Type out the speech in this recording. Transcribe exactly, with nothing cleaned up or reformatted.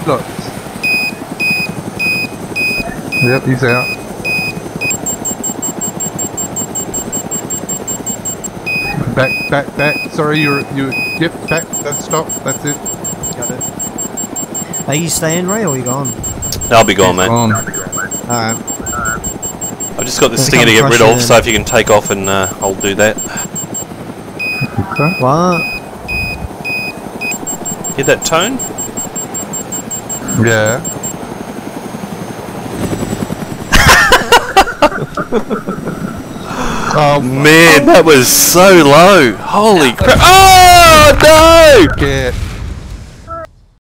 Look. Yep, he's out. Back, back, back. Sorry, you're you. Yep, back. That's stop. That's it. Got it. Are you staying, Ray, or are you gone? I'll be gone, mate. On. Alright. I've just got this Gonna stinger to come get rid crush of, it so if you can take off and uh, I'll do that. Okay. What? Hear that tone? Yeah. Oh Man, that was so low. Holy crap. Oh, no! Get